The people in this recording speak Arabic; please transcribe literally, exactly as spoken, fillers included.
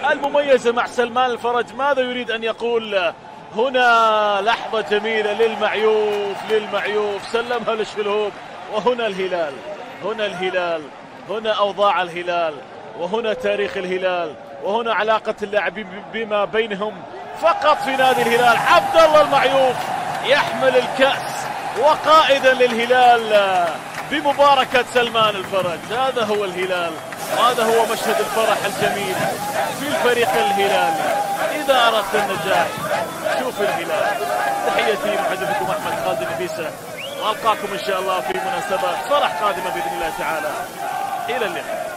المميزة مع سلمان الفرج. ماذا يريد أن يقول؟ هنا لحظة جميلة للمعيوف للمعيوف سلمها للشلهوب. وهنا الهلال، هنا الهلال، هنا أوضاع الهلال، وهنا تاريخ الهلال، وهنا علاقة اللاعبين بما بينهم فقط في نادي الهلال. عبد الله المعيوف يحمل الكأس وقائدا للهلال بمباركة سلمان الفرج. هذا هو الهلال، وهذا هو مشهد الفرح الجميل في الفريق الهلالي. إذا أردت النجاح شوف الهلال. تحياتي محدثكم أحمد خالد النبيسة، وألقاكم إن شاء الله في مناسبات فرح قادمة بإذن الله تعالى. إلى اللقاء.